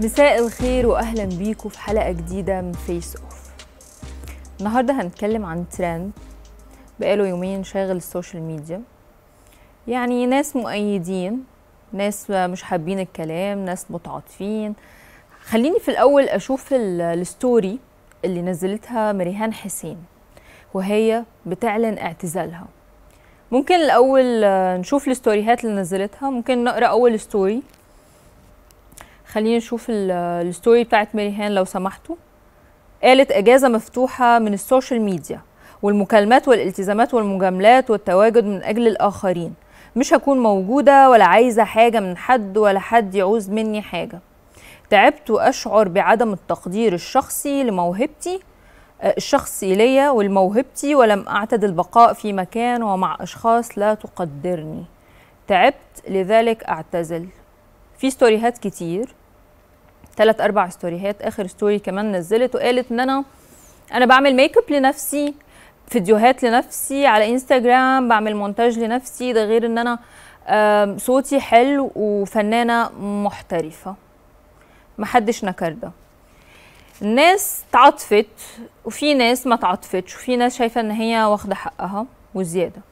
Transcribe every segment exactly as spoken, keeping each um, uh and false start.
مساء الخير واهلا بيكم في حلقه جديده من فيس اوف. النهارده هنتكلم عن ترند بقاله يومين شاغل السوشيال ميديا، يعني ناس مؤيدين، ناس مش حابين الكلام، ناس متعاطفين. خليني في الاول اشوف الستوري اللي نزلتها مريهان حسين وهي بتعلن اعتزالها. ممكن الاول نشوف الستوريهات اللي نزلتها، ممكن نقرا اول ستوري. خلينا نشوف الستوري بتاعت مريهان لو سمحتوا. قالت: اجازه مفتوحه من السوشيال ميديا والمكالمات والالتزامات والمجاملات والتواجد من اجل الاخرين. مش هكون موجوده ولا عايزه حاجه من حد ولا حد يعوز مني حاجه. تعبت واشعر بعدم التقدير الشخصي لموهبتي الشخصي ليا ولموهبتي، ولم اعتد البقاء في مكان ومع اشخاص لا تقدرني. تعبت لذلك اعتزل. في ستوريهات كتير، ثلاث اربع ستوريهات. اخر ستوري كمان نزلت وقالت ان انا انا بعمل ميك اب لنفسي، فيديوهات لنفسي على انستجرام، بعمل مونتاج لنفسي، ده غير ان انا صوتي حلو وفنانه محترفه. محدش نكر ده. الناس تعاطفت وفي ناس ما تعاطفتش، وفي ناس شايفه ان هي واخده حقها وزياده.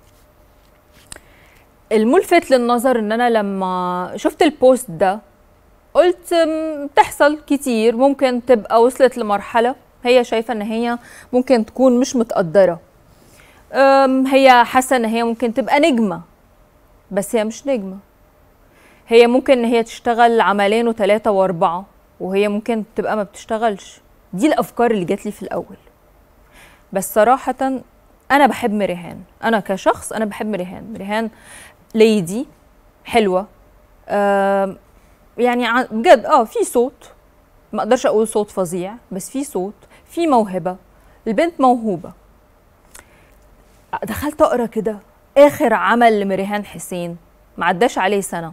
الملفت للنظر ان انا لما شفت البوست ده قلت بتحصل كتير، ممكن تبقى وصلت لمرحله هي شايفه ان هي ممكن تكون مش متقدره، هي حاسه ان هي ممكن تبقى نجمه بس هي مش نجمه. هي ممكن ان هي تشتغل عملين وثلاثه واربعه وهي ممكن تبقى ما بتشتغلش. دي الافكار اللي جات لي في الاول. بس صراحه انا بحب مريهان، انا كشخص انا بحب مريهان. مريهان ليدي حلوه، آه يعني بجد اه في صوت، ما اقدرش اقول صوت فظيع بس في صوت، في موهبه، البنت موهوبه. دخلت اقرا كده اخر عمل لمريهان حسين ما عداش عليه سنه،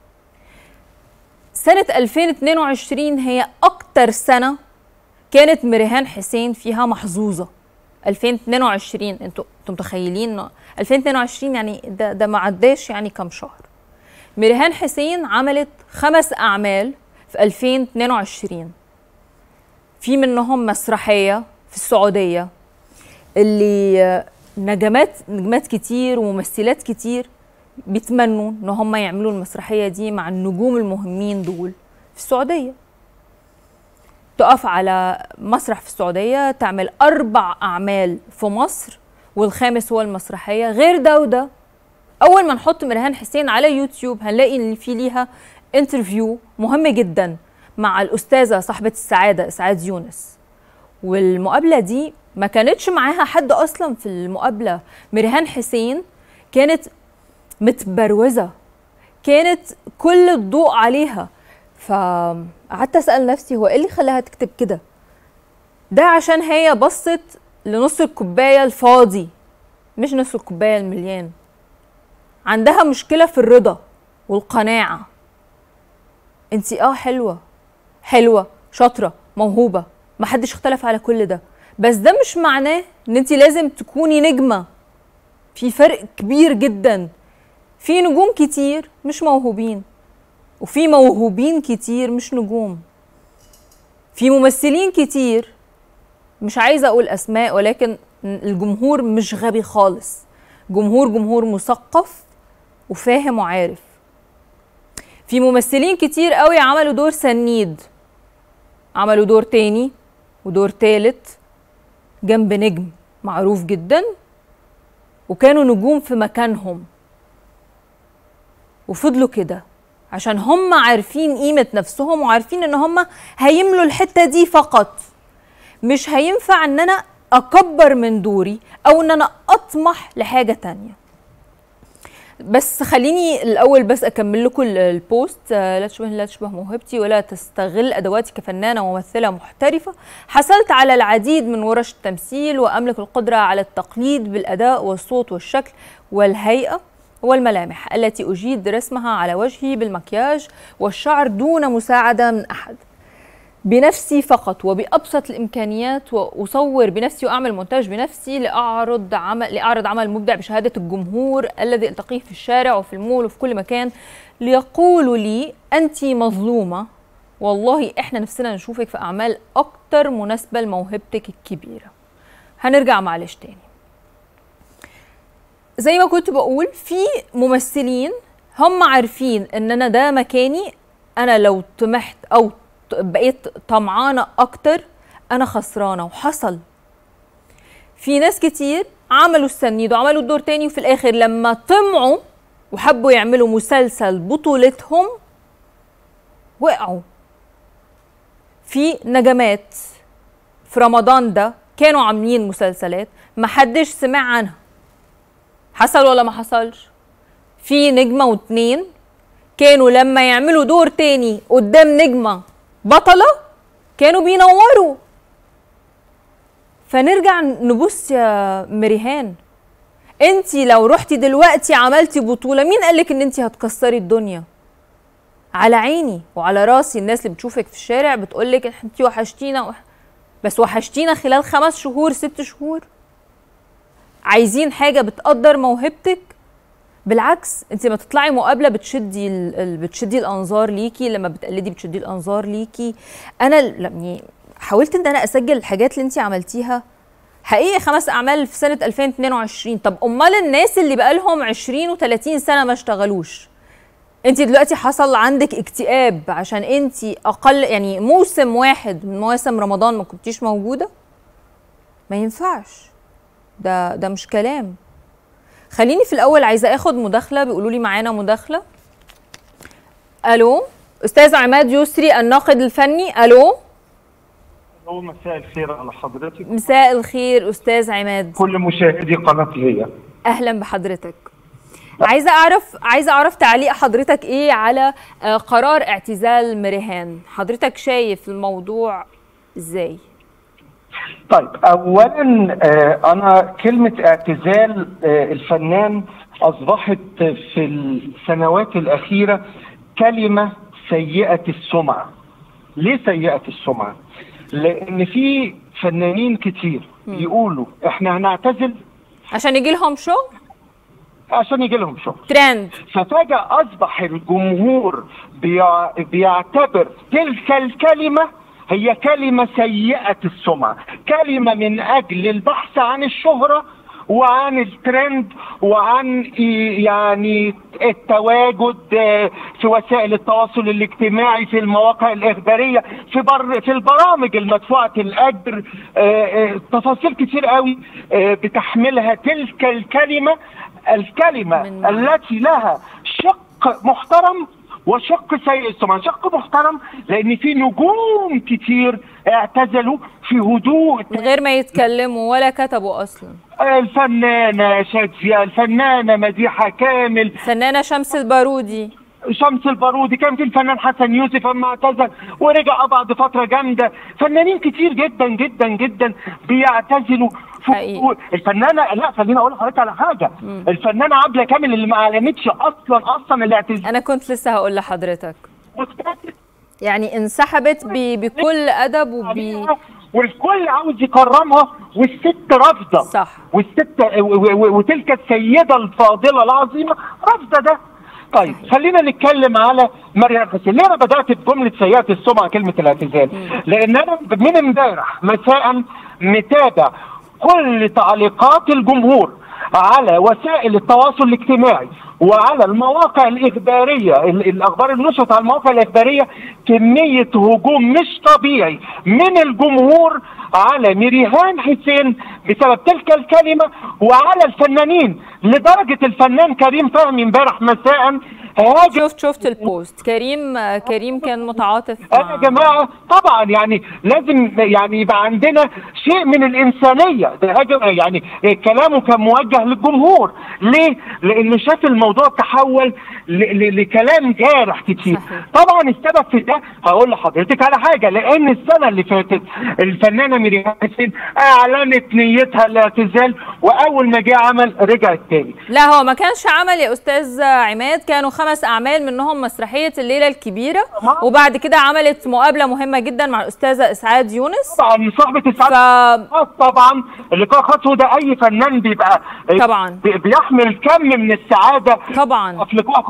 سنه ألفين واثنين وعشرين هي اكتر سنه كانت مريهان حسين فيها محظوظه. ألفين واثنين وعشرين انتوا انتوا متخيلين ألفين واثنين وعشرين يعني ده ده ما عداش يعني كام شهر. مريهان حسين عملت خمس اعمال في ألفين واثنين وعشرين، في منهم مسرحيه في السعوديه اللي نجمات نجمات كتير وممثلات كتير بيتمنوا ان هم يعملوا المسرحيه دي مع النجوم المهمين دول في السعوديه. تقف على مسرح في السعوديه تعمل اربع اعمال في مصر والخامس هو المسرحيه. غير ده وده، اول ما نحط مريهان حسين على يوتيوب هنلاقي ان في ليها انترفيو مهم جدا مع الاستاذه صاحبه السعاده اسعاد يونس، والمقابله دي ما كانتش معاها حد اصلا. في المقابله مريهان حسين كانت متبروزه، كانت كل الضوء عليها. فقعدت اسال نفسي هو ايه اللي خلاها تكتب كده؟ ده عشان هي بصت لنص الكوبايه الفاضي مش نص الكوبايه المليان. عندها مشكله في الرضا والقناعه. انتي اه حلوه حلوه شاطره موهوبه، محدش اختلف على كل ده، بس ده مش معناه ان انتي لازم تكوني نجمه. في فرق كبير جدا. في نجوم كتير مش موهوبين وفي موهوبين كتير مش نجوم. في ممثلين كتير، مش عايزه اقول اسماء، ولكن الجمهور مش غبي خالص، جمهور جمهور مثقف وفاهم وعارف. في ممثلين كتير قوي عملوا دور سنيد، عملوا دور تاني ودور تالت جنب نجم معروف جدا وكانوا نجوم في مكانهم وفضلوا كده عشان هم عارفين قيمة نفسهم وعارفين ان هم هيملوا الحتة دي فقط. مش هينفع ان انا اكبر من دوري او ان انا اطمح لحاجة تانية. بس خليني الاول بس اكمل لكم البوست. لا تشبه لا تشبه موهبتي ولا تستغل ادواتي كفنانه وممثله محترفه. حصلت على العديد من ورش التمثيل واملك القدره على التقليد بالاداء والصوت والشكل والهيئه والملامح التي اجيد رسمها على وجهي بالمكياج والشعر دون مساعده من احد، بنفسي فقط وبأبسط الإمكانيات، وأصور بنفسي وأعمل مونتاج بنفسي لأعرض عمل لأعرض عمل مبدع بشهادة الجمهور الذي ألتقيه في الشارع وفي المول وفي كل مكان، ليقولوا لي أنت مظلومة والله احنا نفسنا نشوفك في اعمال اكتر مناسبه لموهبتك الكبيره. هنرجع معلش تاني. زي ما كنت بقول، في ممثلين هم عارفين ان انا ده مكاني، انا لو طمحت او بقيت طمعانه اكتر انا خسرانه. وحصل في ناس كتير عملوا السنيد وعملوا الدور تاني، وفي الاخر لما طمعوا وحبوا يعملوا مسلسل بطولتهم وقعوا. في نجمات في رمضان ده كانوا عاملين مسلسلات محدش سمع عنها. حصل ولا ما حصلش؟ في نجمة واتنين كانوا لما يعملوا دور تاني قدام نجمة بطلة كانوا بينوروا. فنرجع نبص يا مريهان، انتي لو رحتي دلوقتي عملتي بطولة، مين قالك ان انتي هتكسري الدنيا؟ على عيني وعلى راسي الناس اللي بتشوفك في الشارع بتقولك انتي وحشتينا وح... بس وحشتينا خلال خمس شهور ست شهور. عايزين حاجة بتقدر موهبتك؟ بالعكس، انت ما تطلعي مقابله بتشدي ال... بتشدي الانظار ليكي، لما بتقلدي بتشدي الانظار ليكي. انا يعني حاولت ان انا اسجل الحاجات اللي انت عملتيها حقيقي، خمس اعمال في سنه ألفين واتنين وعشرين. طب امال الناس اللي بقالهم عشرين وتلاتين سنه ما اشتغلوش؟ انت دلوقتي حصل عندك اكتئاب عشان انت اقل يعني موسم واحد من مواسم رمضان ما كنتيش موجوده؟ ما ينفعش، ده ده مش كلام. خليني في الاول عايزه اخد مداخله، بيقولوا لي معانا مداخله. الو استاذ عماد يسري الناقد الفني. الو الو مساء الخير على حضرتك. مساء الخير استاذ عماد، كل مشاهدي قناه هي. اهلا بحضرتك. عايزه اعرف عايزه اعرف تعليق حضرتك ايه على قرار اعتزال مريهان. حضرتك شايف الموضوع ازاي؟ طيب، اولا انا كلمه اعتزال الفنان اصبحت في السنوات الاخيره كلمه سيئه السمعه. ليه سيئه السمعه؟ لان في فنانين كتير يقولوا احنا هنعتزل عشان يجي لهم شغل، عشان يجي لهم شغل ترند. ففجاه اصبح الجمهور بيعتبر تلك الكلمه هي كلمة سيئة السمعة، كلمة من أجل البحث عن الشهرة وعن الترند وعن يعني التواجد في وسائل التواصل الاجتماعي، في المواقع الإخبارية، في بر في البرامج المدفوعة الأجر. تفاصيل كتير قوي بتحملها تلك الكلمة، الكلمة التي لها شق محترم وشق سيء السمعة. شق محترم لان في نجوم كتير اعتزلوا في هدوء من غير ما يتكلموا ولا كتبوا اصلا. الفنانة شادية، الفنانة مديحة كامل، الفنانة شمس البارودي شمس البارودي، كان في الفنان حسن يوسف اما اعتزل ورجع بعد فترة جامدة. فنانين كتير جدا جدا جدا بيعتزلوا. الفنانة لا خليني اقول لحضرتك على حاجة، مم. الفنانة عبلة كامل اللي ما اعلنتش اصلا اصلا الاعتزال. انا كنت لسه هقول لحضرتك يعني انسحبت بكل ادب وب والكل عاوز يكرمها والست رافضة. صح. والست وتلك السيدة الفاضلة العظيمة رافضة ده. طيب خلينا نتكلم على مريهان حسين. ليه انا بدات بجمله سيئه السمعه كلمه الاعتزال؟ لان انا من امبارح مساء متابع كل تعليقات الجمهور على وسائل التواصل الاجتماعي وعلى المواقع الاخباريه، الاخبار النشرت على المواقع الاخباريه، كميه هجوم مش طبيعي من الجمهور على مريهان حسين بسبب تلك الكلمه وعلى الفنانين، لدرجه الفنان كريم فهمي امبارح مساء شفت شفت البوست. كريم كريم كان متعاطف. انا يا جماعه طبعا يعني لازم يعني يبقى عندنا شيء من الانسانيه. ده يعني كلامه كان موجه للجمهور. ليه؟ لانه شاف الموضوع تحول لكلام جارح كتير. صحيح. طبعا السبب في ده هقول لحضرتك على حاجه، لان السنه اللي فاتت الفنانه مريهان حسين اعلنت نيتها الاعتزال، واول ما جه عمل رجعت تاني. لا هو ما كانش عمل يا استاذ عماد، كانوا خمس اعمال منهم مسرحيه الليله الكبيره، وبعد كده عملت مقابله مهمه جدا مع الاستاذه اسعاد يونس. طبعا صاحبه اسعاد ف... طبعا اللقاء خاص، وده اي فنان بيبقى طبعا بيحمل كم من السعاده طبعا. في لقاء خاص.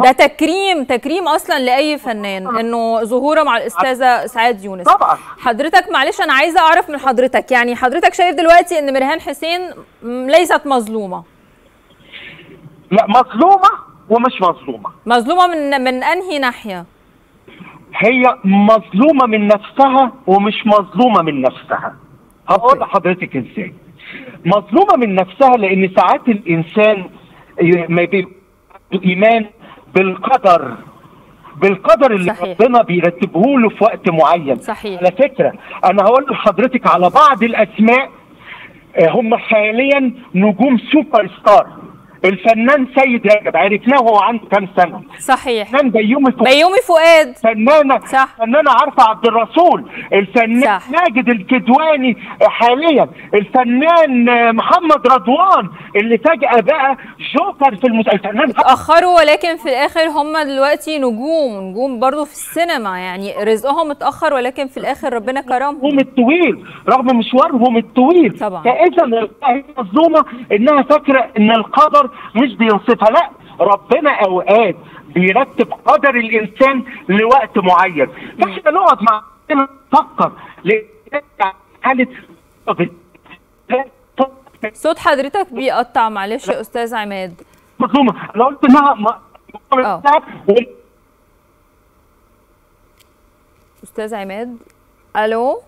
ده تكريم تكريم اصلا لاي فنان انه ظهوره مع الاستاذه سعاد يونس. طبعا. حضرتك معلش انا عايزه اعرف من حضرتك، يعني حضرتك شايف دلوقتي ان مريهان حسين ليست مظلومه؟ لا، مظلومه ومش مظلومه. مظلومه من من انهي ناحيه؟ هي مظلومه من نفسها ومش مظلومه من نفسها. هقول لحضرتك ازاي. مظلومه من نفسها لان ساعات الانسان ما بيبقى ايمان بالقدر بالقدر اللي صحيح. ربنا بيرتبه له في وقت معين. صحيح. على فكره انا هقول لحضرتك على بعض الاسماء هم حاليا نجوم سوبر ستار. الفنان سيد رجب عرفناه وهو عنده كام سنه. صحيح. الفنان بيومي فؤاد. بيومي فؤاد. فنانه صح. فنانه عارفه عبد الرسول. الفنان صح. ماجد الكدواني حاليا. الفنان محمد رضوان اللي فجاه بقى جوكر في المسلسل. الفنان اتاخروا ولكن في الاخر هم دلوقتي نجوم نجوم برضه في السينما، يعني رزقهم اتاخر ولكن في الاخر ربنا كرمهم. الطويل رغم مشوارهم الطويل. طبعا. فاذا هي مظلومه انها فاكره ان القدر مش بينصفها. لا، ربنا اوقات بيرتب قدر الانسان لوقت معين. فاحنا نقعد مع نفكر حاله. صوت حضرتك بيقطع معلش يا استاذ عماد. مظلومه. انا قلت انها م... استاذ عماد الو،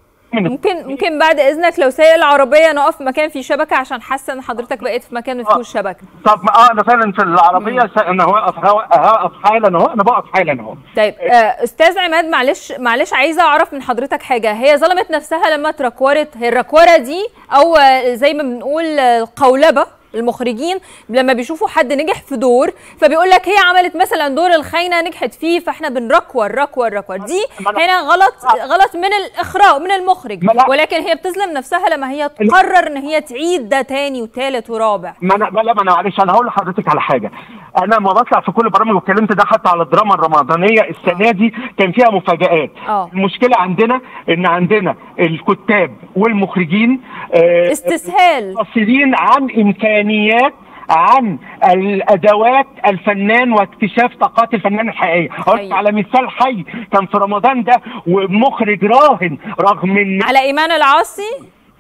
ممكن ممكن بعد اذنك لو سايق العربيه نقف في مكان فيه شبكه عشان حاسه ان حضرتك بقيت في مكان ما فيهوش شبكه. طب اه انا فعلا في العربيه انا واقف هقف حالا اهو. انا بقف حالا اهو. طيب آه استاذ عماد معلش معلش عايزه اعرف من حضرتك حاجه. هي ظلمت نفسها لما تركورت. هي الركوره دي او زي ما بنقول قولبه المخرجين لما بيشوفوا حد نجح في دور فبيقول لك هي عملت مثلا دور الخاينه نجحت فيه فاحنا بنركور ركور ركور. دي هنا غلط غلط من الاخراج من المخرج، ولكن هي بتظلم نفسها لما هي تقرر ان هي تعيد ده تاني وثالث ورابع. ما انا ما انا معلش انا هقول لحضرتك على حاجه. انا لما بطلع في كل برامج واتكلمت ده حتى على الدراما الرمضانيه السنه دي كان فيها مفاجآت. أوه. المشكله عندنا ان عندنا الكتاب والمخرجين آه استسهال قاصرين عن امكانيات عن الادوات الفنان واكتشاف طاقات الفنان الحقيقيه. هقول على مثال حي كان في رمضان ده ومخرج راهن رغم ان على ايمان العاصي.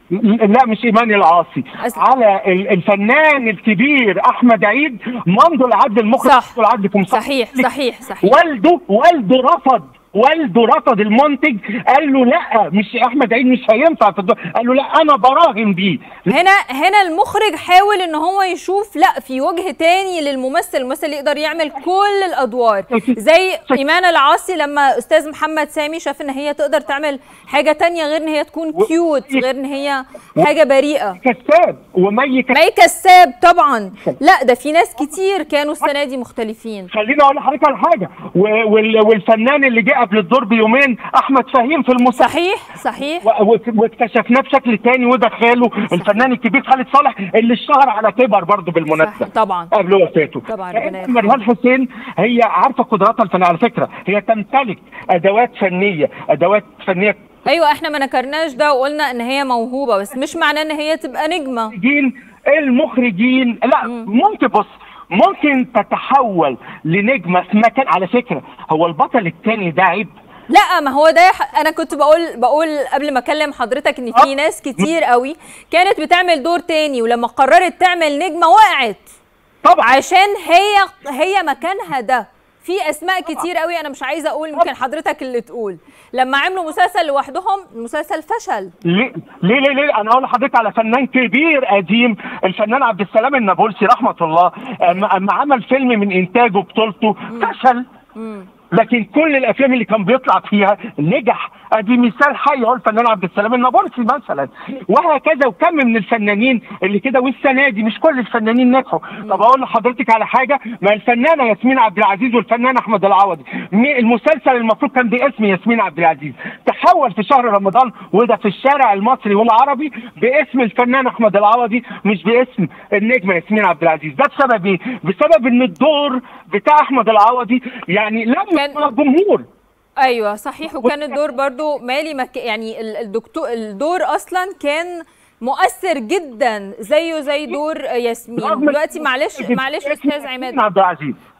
لا مش ايمان العاصي أسل. على الفنان الكبير احمد عيد ممدو العدل المخرج. صح. العدل في صحيح صحيح صحيح. والده والده رفض والده رفض المنتج قال له لا مش احمد عيد مش هينفع في الدور. قال له لا انا براهن بيه. هنا هنا المخرج حاول ان هو يشوف لا في وجه تاني للممثل. الممثل يقدر يعمل كل الادوار زي ايمان العاصي لما استاذ محمد سامي شاف ان هي تقدر تعمل حاجه تانية غير ان هي تكون كيوت غير ان هي حاجه بريئه. كساب ومي كساب. مي كساب طبعا. لا ده في ناس كتير كانوا السنه دي مختلفين. خليني اقول لحضرتك على حاجه. والفنان اللي جه قبل الدور بيومين احمد فهيم في المسلسل. صحيح صحيح. واكتشفناه بشكل تاني وده خاله الفنان الكبير خالد صالح اللي اشتهر على كبر برضه بالمناسبه. طبعا قبل وفاته. طبعا. مريهان حسين هي عارفه قدراتها الفنيه. على فكره هي تمتلك ادوات فنيه ادوات فنيه. ايوه احنا ما نكرناش ده وقلنا ان هي موهوبه بس مش معناه ان هي تبقى نجمه. المخرجين لا م. ممكن بص ممكن تتحول لنجمه في مكان. على فكره هو البطل الثاني ده عيب. لا ما هو ده انا كنت بقول بقول قبل ما اكلم حضرتك ان في ناس كتير قوي كانت بتعمل دور تاني ولما قررت تعمل نجمه وقعت طبعا عشان هي هي مكانها ده. في اسماء كتير قوي انا مش عايزه اقول ممكن حضرتك اللي تقول لما عملوا مسلسل لوحدهم المسلسل فشل. ليه ليه ليه, ليه؟ انا اقول لحضرتك على فنان كبير قديم الفنان عبد السلام النابلسي رحمه الله اما عمل فيلم من انتاجه بطولته فشل. مم. لكن كل الافلام اللي كان بيطلع فيها نجح. ادي مثال حي اهو الفنان عبد السلام النابلسي مثلا وهكذا وكم من الفنانين اللي كده. والسنه دي مش كل الفنانين نجحوا. طب اقول لحضرتك على حاجه. ما الفنانه ياسمين عبد العزيز والفنان احمد العوضي المسلسل المفروض كان باسم ياسمين عبد العزيز تحول في شهر رمضان وده في الشارع المصري والعربي باسم الفنان احمد العوضي مش باسم النجمه ياسمين عبد العزيز. ده بسبب ايه؟ بسبب ان الدور بتاع احمد العوضي يعني لم يكن الجمهور. ايوه صحيح. وكان الدور برضو مالي مك... يعني الدكتور الدور اصلا كان مؤثر جدا زيه زي دور ياسمين. دلوقتي معلش معلش استاذ عماد عبد العزيز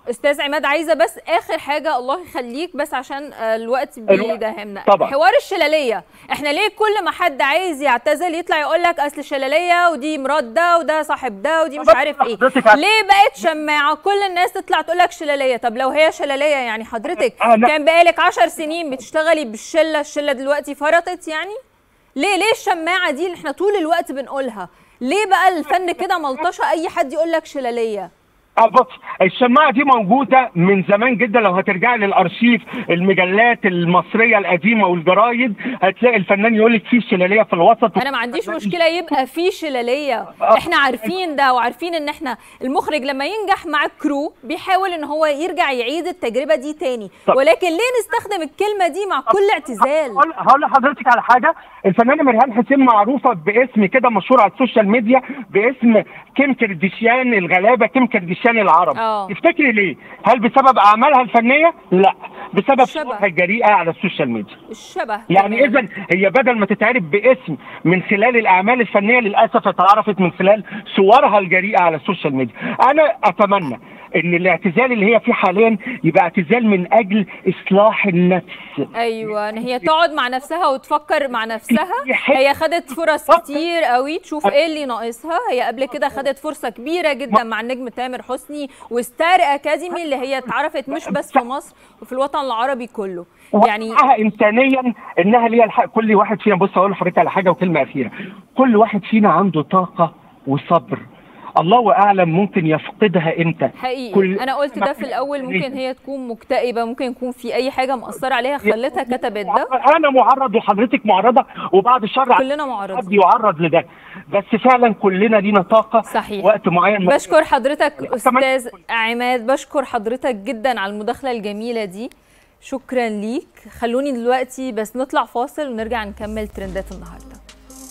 استاذ عماد، عايزه بس اخر حاجه الله يخليك، بس عشان الوقت بيداهمنا. طبعا. حوار الشلاليه، احنا ليه كل ما حد عايز يعتزل يطلع يقول لك اصل الشلاليه ودي مرات ده وده صاحب ده ودي مش عارف ايه؟ ليه بقت شماعه كل الناس تطلع تقول لك شلاليه؟ طب لو هي شلاليه يعني حضرتك كان بقالك عشر سنين بتشتغلي بالشله، الشله دلوقتي فرطت يعني؟ ليه ليه الشماعه دي اللي احنا طول الوقت بنقولها؟ ليه بقى الفن كده ملطشه اي حد يقول لك شلاليه؟ بص، الشماعه دي موجوده من زمان جدا. لو هترجع للارشيف المجلات المصريه القديمه والجرايد هتلاقي الفنان يقول لك في شلاليه في الوسط. انا ما عنديش مشكله يبقى في شلاليه، احنا عارفين ده وعارفين ان احنا المخرج لما ينجح مع الكرو بيحاول ان هو يرجع يعيد التجربه دي تاني، ولكن ليه نستخدم الكلمه دي مع كل اعتزال؟ هقول لحضرتك على حاجه. الفنانه مريهان حسين معروفه باسم كده مشهور على السوشيال ميديا باسم كيم كرديشيان الغلابه، كيم كرديشيان العرب. أوه. تفتكري ليه؟ هل بسبب اعمالها الفنيه؟ لا، بسبب صورها الجريئه على السوشيال ميديا. الشبه يعني اذا هي بدل ما تتعرف باسم من خلال الاعمال الفنيه للاسف اتعرفت من خلال صورها الجريئه على السوشيال ميديا. انا اتمنى ان الاعتزال اللي هي فيه حاليا يبقى اعتزال من اجل اصلاح النفس. ايوه، ان هي تقعد مع نفسها وتفكر مع نفسها. هي خدت فرص كتير قوي تشوف ايه اللي ناقصها. هي قبل كده خدت فرصه كبيره جدا مع النجم تامر حسني وستار اكاديمي اللي هي اتعرفت مش بس في مصر وفي الوطن العربي كله. يعني انسانيا انها ليها الحق. كل واحد فينا، بص اقول لحضرتك على حاجه وكلمه اخيره، كل واحد فينا عنده طاقه وصبر، الله اعلم ممكن يفقدها امتى. حقيقي كل انا قلت ده في الاول، ممكن هي تكون مكتئبه، ممكن يكون في اي حاجه مأثره عليها خلتها كتبت ده. انا معرض وحضرتك معرضه وبعد الشر كلنا معرضين يعرض لده، بس فعلا كلنا لينا طاقه. صحيح. وقت معين. بشكر حضرتك استاذ عماد، بشكر حضرتك جدا على المداخله الجميله دي، شكرا ليك. خلوني دلوقتي بس نطلع فاصل ونرجع نكمل ترندات النهارده.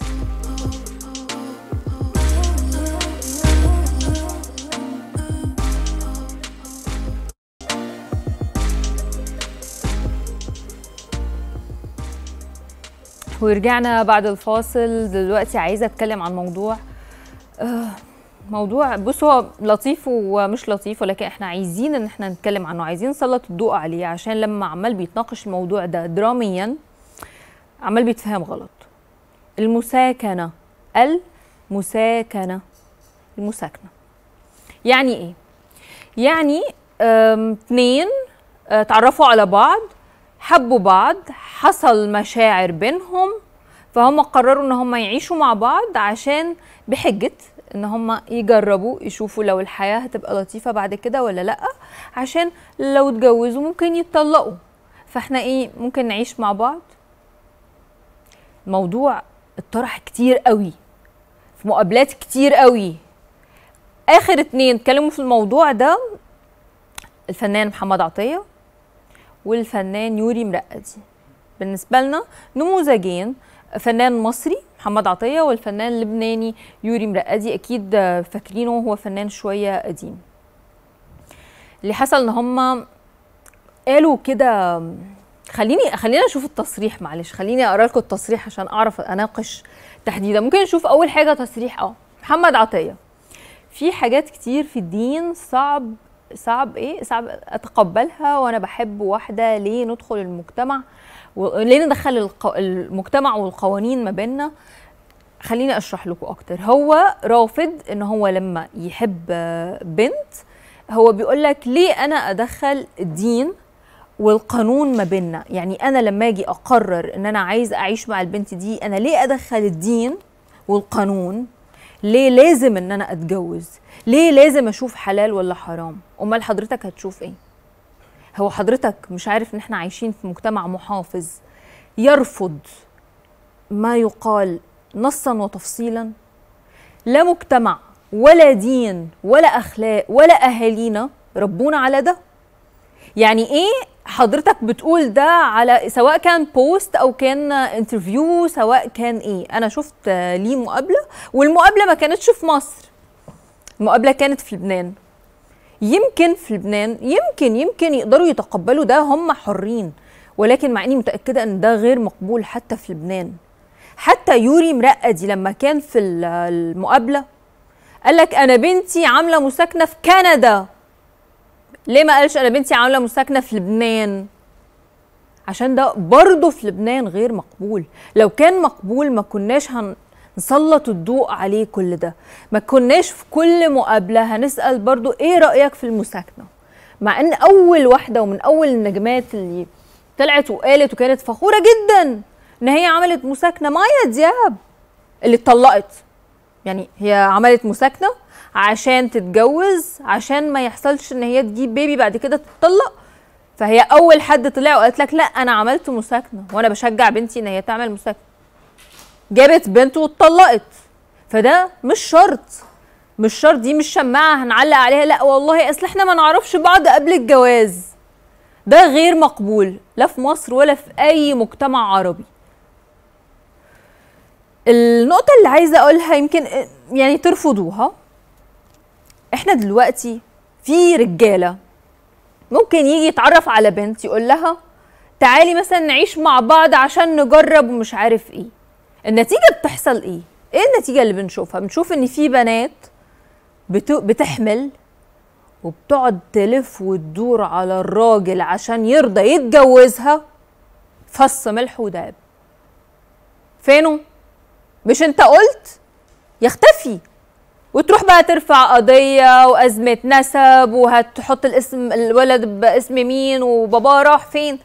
ورجعنا بعد الفاصل. دلوقتي عايزه اتكلم عن موضوع آه موضوع بص هو لطيف ومش لطيف، ولكن احنا عايزين ان احنا نتكلم عنه، عايزين نسلط الضوء عليه عشان لما عمال بيتناقش الموضوع ده دراميا عمال بيتفهم غلط. المساكنه المساكنه المساكنه يعني ايه؟ يعني اتنين اتعرفوا على بعض، حبوا بعض، حصل مشاعر بينهم، فهم قرروا ان هم يعيشوا مع بعض عشان بحجة ان هم يجربوا يشوفوا لو الحياة هتبقى لطيفة بعد كده ولا لأ، عشان لو اتجوزوا ممكن يتطلقوا، فاحنا ايه ممكن نعيش مع بعض. الموضوع اتطرح كتير قوي في مقابلات كتير قوي. اخر اتنين اتكلموا في الموضوع ده الفنان محمد عطية والفنان يوري مرقدي. بالنسبة لنا نموذجين، فنان مصري محمد عطية والفنان اللبناني يوري مرقدي، أكيد فاكرينه، هو فنان شوية قديم. اللي حصل إن هما قالوا كده، خليني خلينا نشوف التصريح، معلش خليني أقرأ لكم التصريح عشان أعرف أناقش تحديدا. ممكن نشوف أول حاجة تصريح اه محمد عطية: في حاجات كتير في الدين صعب صعب ايه صعب اتقبلها، وانا بحب واحده، ليه ندخل المجتمع وليه ندخل المجتمع والقوانين ما بيننا؟ خليني اشرح لكم اكتر. هو رافض ان هو لما يحب بنت، هو بيقول لك ليه انا ادخل الدين والقانون ما بيننا؟ يعني انا لما اجي اقرر ان انا عايز اعيش مع البنت دي، انا ليه ادخل الدين والقانون؟ ليه لازم ان انا اتجوز؟ ليه لازم اشوف حلال ولا حرام؟ امال حضرتك هتشوف ايه؟ هو حضرتك مش عارف ان احنا عايشين في مجتمع محافظ يرفض ما يقال نصا وتفصيلا؟ لا مجتمع ولا دين ولا اخلاق ولا اهالينا ربونا على ده. يعني ايه حضرتك بتقول ده على سواء كان بوست او كان انترفيو سواء كان ايه؟ انا شفت ليه مقابله، والمقابله ما كانتش في مصر، المقابله كانت في لبنان. يمكن في لبنان يمكن يمكن يقدروا يتقبلوا ده، هم حرين، ولكن مع اني متاكده ان ده غير مقبول حتى في لبنان. حتى يوري مرقدي لما كان في المقابله قال لك انا بنتي عامله مساكنه في كندا. ليه ما قالش انا بنتي عامله مساكنه في لبنان؟ عشان ده برضه في لبنان غير مقبول. لو كان مقبول ما كناش هنسلط الضوء عليه كل ده، ما كناش في كل مقابله هنسال برضه ايه رايك في المساكنه، مع ان اول واحده ومن اول النجمات اللي طلعت وقالت وكانت فخوره جدا ان هي عملت مساكنه مايا دياب اللي اتطلقت. يعني هي عملت مساكنه عشان تتجوز، عشان ما يحصلش ان هي تجيب بيبي بعد كده تتطلق، فهي اول حد طلع وقالت لك لا انا عملت مساكنه وانا بشجع بنتي ان هي تعمل مساكنه. جابت بنته واتطلقت. فده مش شرط، مش شرط، دي مش شماعه هنعلق عليها لا والله اصل احنا ما نعرفش بعض قبل الجواز. ده غير مقبول لا في مصر ولا في اي مجتمع عربي. النقطه اللي عايزه اقولها يمكن يعني ترفضوها، احنا دلوقتي في رجاله ممكن يجي يتعرف على بنت يقول لها تعالي مثلا نعيش مع بعض عشان نجرب ومش عارف ايه. النتيجه بتحصل ايه؟ ايه النتيجه اللي بنشوفها؟ بنشوف ان في بنات بتحمل وبتقعد تلف وتدور على الراجل عشان يرضى يتجوزها فص ملح وداب. فينه؟ مش انت قلت؟ يختفي وتروح بقى ترفع قضية وأزمة نسب وهتحط الاسم الولد باسم مين وباباه راح فين.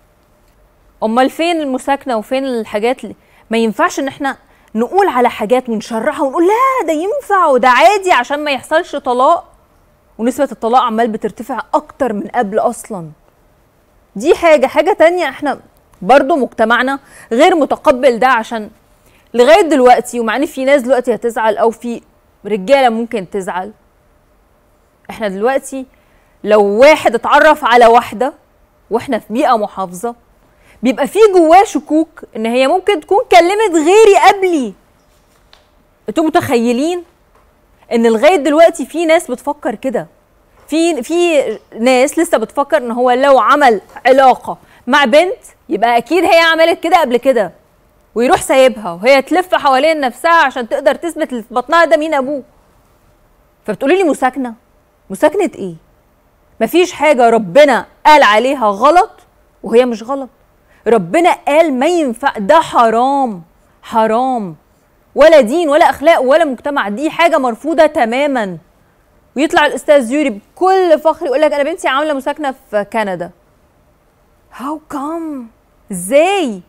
أمال فين المساكنة وفين الحاجات اللي ما ينفعش إن احنا نقول على حاجات ونشرحها ونقول لا ده ينفع وده عادي عشان ما يحصلش طلاق، ونسبة الطلاق عمال بترتفع أكتر من قبل أصلا. دي حاجة حاجة تانية احنا برضو مجتمعنا غير متقبل ده، عشان لغاية دلوقتي ومع ان في ناس دلوقتي هتزعل أو في رجالة ممكن تزعل، احنا دلوقتي لو واحد اتعرف على واحدة واحنا في بيئة محافظة بيبقى في جواه شكوك ان هي ممكن تكون كلمت غيري قبلي. انتوا متخيلين ان لغاية دلوقتي في ناس بتفكر كده؟ في في ناس لسه بتفكر ان هو لو عمل علاقة مع بنت يبقى اكيد هي عملت كده قبل كده، ويروح سايبها وهي تلف حوالين نفسها عشان تقدر تثبت اللي في بطنها ده مين ابوه. فبتقولي لي مساكنه؟ مساكنه ايه؟ مفيش حاجه ربنا قال عليها غلط وهي مش غلط. ربنا قال ما ينفع، ده حرام حرام، ولا دين ولا اخلاق ولا مجتمع، دي حاجه مرفوضه تماما. ويطلع الاستاذ يوري بكل فخر يقول لك انا بنتي عامله مساكنه في كندا. هاو كم؟ ازاي؟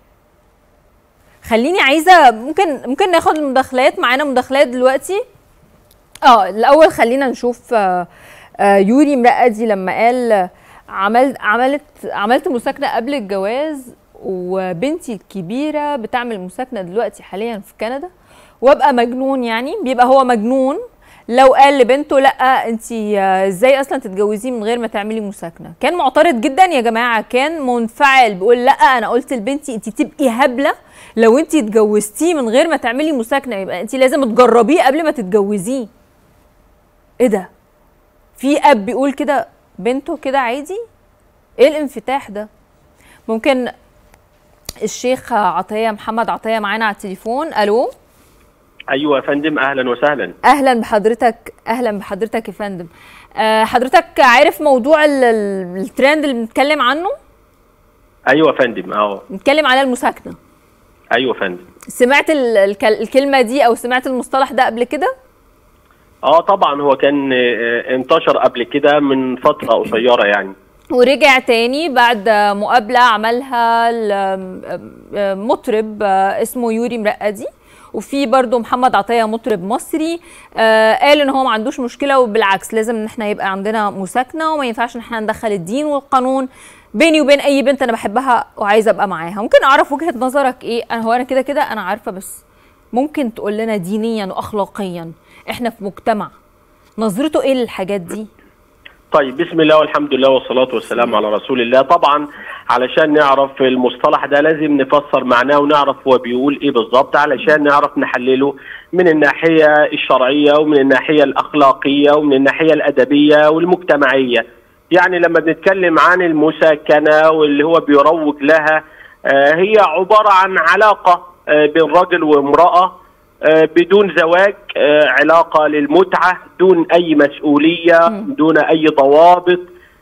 خليني عايزه ممكن ممكن ناخد المداخلات. معانا مداخلات دلوقتي. اه الاول خلينا نشوف آه آه يوري مرقدي لما قال عملت عملت عملت مساكنه قبل الجواز وبنتي الكبيره بتعمل مساكنه دلوقتي حاليا في كندا وابقى مجنون. يعني بيبقى هو مجنون لو قال لبنته لا انت ازاي اصلا تتجوزيه من غير ما تعملي مساكنه. كان معترض جدا يا جماعه، كان منفعل بيقول لا انا قلت لبنتي انت تبقي هبله لو انت اتجوزتيه من غير ما تعملي مساكنه، يبقى انت لازم تجربيه قبل ما تتجوزيه. ايه ده؟ في اب بيقول كده بنته كده عادي؟ ايه الانفتاح ده؟ ممكن الشيخ عطيه محمد عطيه معانا على التليفون. الو. ايوه يا فندم، اهلا وسهلا. اهلا بحضرتك. اهلا بحضرتك يا فندم. أه حضرتك عارف موضوع الترند اللي بنتكلم عنه؟ ايوه يا فندم. اه بنتكلم على المساكنه. ايوه يا فندم. سمعت الكلمه دي او سمعت المصطلح ده قبل كده؟ اه طبعا، هو كان انتشر قبل كده من فتره قصيره يعني، ورجع تاني بعد مقابله عملها مطرب اسمه يوري مرقدي، وفي برضه محمد عطيه مطرب مصري آه قال ان هو ما عندوش مشكله وبالعكس لازم ان احنا يبقى عندنا مساكنه وما ينفعش ان احنا ندخل الدين والقانون بيني وبين اي بنت انا بحبها وعايزه ابقى معاها. ممكن اعرف وجهه نظرك ايه؟ انا هو انا كده كده انا عارفه، بس ممكن تقول لنا دينيا واخلاقيا احنا في مجتمع نظرته ايه للحاجات دي؟ طيب بسم الله والحمد لله والصلاة والسلام على رسول الله. طبعا علشان نعرف المصطلح ده لازم نفسر معناه ونعرف هو بيقول ايه بالظبط علشان نعرف نحلله من الناحية الشرعية ومن الناحية الأخلاقية ومن الناحية الأدبية والمجتمعية. يعني لما بنتكلم عن المساكنة واللي هو بيروج لها هي عبارة عن علاقة بين رجل وامرأة بدون زواج، علاقة للمتعة دون أي مسؤولية، دون أي ضوابط،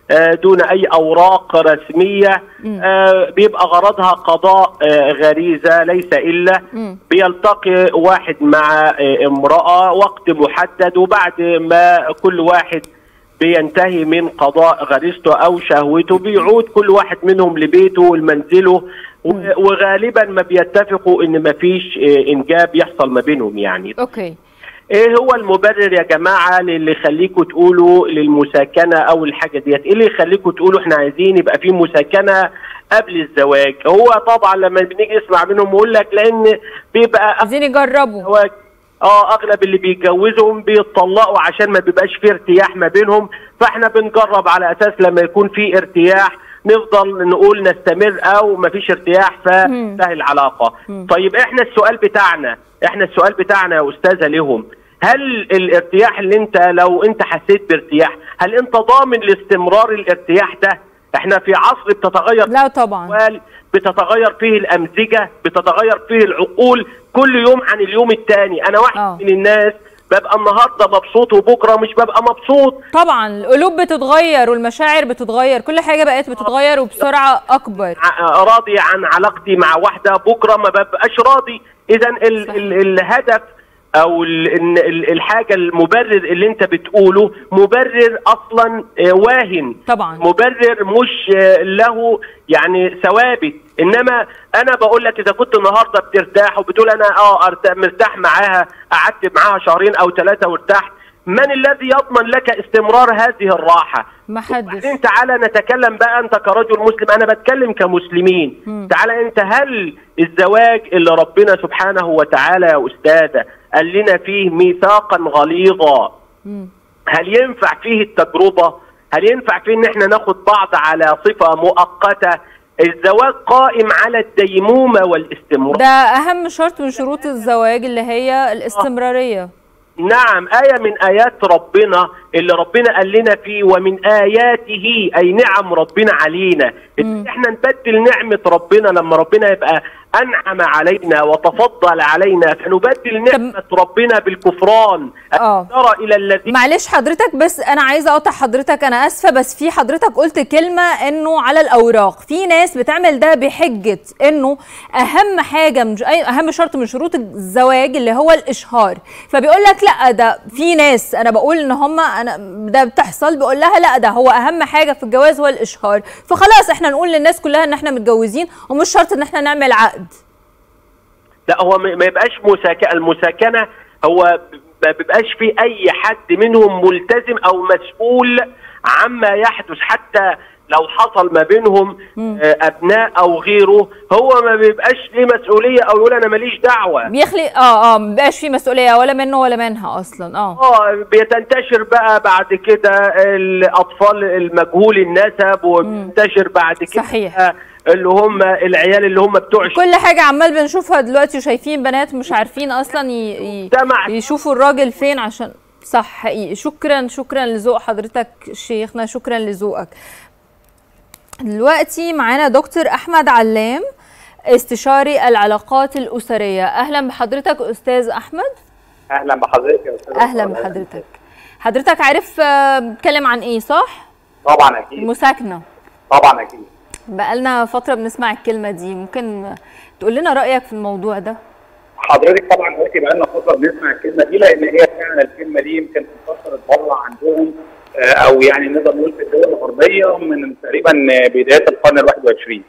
دون أي أوراق رسمية، بيبقى غرضها قضاء غريزة ليس إلا. بيلتقي واحد مع امرأة وقت محدد، وبعد ما كل واحد بينتهي من قضاء غريزته أو شهوته بيعود كل واحد منهم لبيته ولمنزله، وغالبا ما بيتفقوا إن ما فيش إنجاب يحصل ما بينهم يعني. أوكي. ايه هو المبرر يا جماعه اللي يخليكم تقولوا للمساكنه او الحاجه ديت؟ ايه اللي يخليكم تقولوا احنا عايزين يبقى في مساكنه قبل الزواج؟ هو طبعا لما بنيجي نسمع منهم يقول لك لان بيبقى عايزين يجربوا. اه اغلب اللي بيتجوزهم بيتطلقوا عشان ما بيبقاش في ارتياح ما بينهم، فاحنا بنجرب على اساس لما يكون في ارتياح نفضل نقول نستمر، او ما فيش ارتياح فتنتهي العلاقه. طيب احنا السؤال بتاعنا احنا السؤال بتاعنا يا استاذه لهم، هل الارتياح اللي انت لو انت حسيت بارتياح هل انت ضامن لاستمرار الارتياح ده؟ احنا في عصر بتتغير، لا طبعا، بتتغير فيه الامزجه، بتتغير فيه العقول كل يوم عن اليوم الثاني. انا واحد أوه. من الناس ببقى النهارده مبسوط وبكره مش ببقى مبسوط. طبعا القلوب بتتغير والمشاعر بتتغير، كل حاجه بقت بتتغير وبسرعه اكبر. راضي عن علاقتي مع واحده بكره ما ببقاش راضي. اذا ال ال الهدف او الحاجه المبرر اللي انت بتقوله مبرر اصلا واهن طبعا، مبرر مش له يعني ثوابت. انما انا بقول لك اذا كنت النهارده بترتاح وبتقول انا اه مرتاح معاها، قعدت معاها شهرين او ثلاثه وارتحت، من الذي يضمن لك استمرار هذه الراحه؟ ما حدش. بعدين تعالى نتكلم بقى، انت كرجل مسلم، انا بتكلم كمسلمين. م. تعالى انت، هل الزواج اللي ربنا سبحانه وتعالى يا استاذه قال لنا فيه ميثاقا غليظا، هل ينفع فيه التجربه؟ هل ينفع فيه ان احنا ناخد بعض على صفه مؤقته؟ الزواج قائم على الديمومه والاستمرار، ده اهم شرط من شروط الزواج اللي هي الاستمراريه. نعم، آية من آيات ربنا اللي ربنا قال لنا فيه ومن آياته، أي نعم ربنا علينا. إن احنا نبدل نعمة ربنا لما ربنا يبقى أنعم علينا وتفضل علينا، فنبدل نعمة ربنا بالكفران. اه ترى إلى الذين، معلش حضرتك، بس أنا عايزة أقطع حضرتك، أنا آسفة، بس في حضرتك قلت كلمة إنه على الأوراق، في ناس بتعمل ده بحجة إنه أهم حاجة من أهم شرط من شروط الزواج اللي هو الإشهار، فبيقول لك لا، ده في ناس أنا بقول إن هم أنا ده بتحصل، بيقول لها لا، ده هو أهم حاجة في الجواز هو الإشهار، فخلاص إحنا نقول للناس كلها إن إحنا متجوزين ومش شرط إن إحنا نعمل عقد. لا، هو ما يبقاش مساكنة. المساكنة هو ما بيبقاش في أي حد منهم ملتزم أو مسؤول عما يحدث، حتى لو حصل ما بينهم أبناء أو غيره، هو ما بيبقاش ليه مسؤولية أو يقول أنا ماليش دعوة، بيخلق اه اه ما بيبقاش في مسؤولية ولا منه ولا منها أصلا. اه اه بيتنتشر بقى بعد كده الأطفال المجهول النسب، وبينتشر بعد كده صحيح اللي هم العيال اللي هم بتوع كل حاجة عمال بنشوفها دلوقتي، وشايفين بنات مش عارفين أصلا ي... يشوفوا الراجل فين عشان صح. حقيقي شكرا شكرا لذوق حضرتك شيخنا، شكرا لذوقك. دلوقتي معانا دكتور أحمد علام، استشاري العلاقات الأسرية. أهلا بحضرتك أستاذ أحمد. أهلا بحضرتك يا أستاذ. أهلا بحضرتك. حضرتك عارف بتكلم عن إيه صح؟ طبعا أكيد. المساكنة. طبعا أكيد. بقالنا فترة بنسمع الكلمة دي، ممكن تقول لنا رأيك في الموضوع ده؟ حضرتك طبعا دلوقتي بقالنا فترة بنسمع الكلمة دي، لأن هي فعلا الكلمة دي يمكن انتشرت بره عندهم، أو يعني نقدر نقول في الدول الغربية من تقريبا بداية القرن الواحد والعشرين.